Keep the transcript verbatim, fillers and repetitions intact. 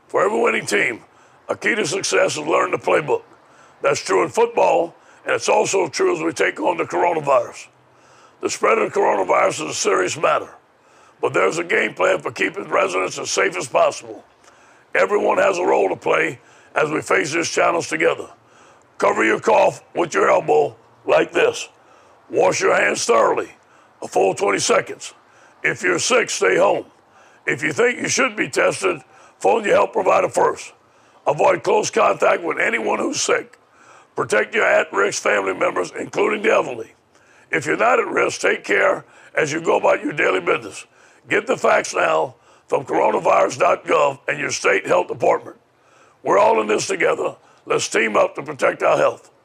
For every winning team, a key to success is learning the playbook. That's true in football, and it's also true as we take on the coronavirus. The spread of the coronavirus is a serious matter, but there's a game plan for keeping residents as safe as possible. Everyone has a role to play as we face this challenge together. Cover your cough with your elbow like this. Wash your hands thoroughly, a full twenty seconds. If you're sick, stay home. If you think you should be tested, phone your health provider first. Avoid close contact with anyone who's sick. Protect your at-risk family members, including the elderly. If you're not at risk, take care as you go about your daily business. Get the facts now from coronavirus dot gov and your state health department. We're all in this together. Let's team up to protect our health.